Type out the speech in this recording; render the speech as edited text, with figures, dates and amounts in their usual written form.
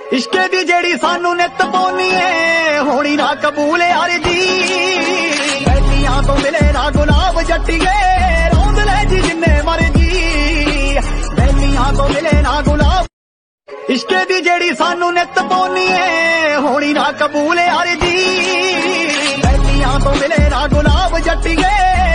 इश्के दी जेड़ी सानू नित पाउनी है होनी ना कबूल यार जी। बैलियां तो मिले ना गुलाब जट्टिए रौंद ले जी जिन्ने मर्जी। बैलियां तो मिले ना गुलाब इश्के दी जेड़ी सानू नित पाउनी है होनी ना कबूल यार जी। बैलियां तो मिले ना गुलाब जट्टिए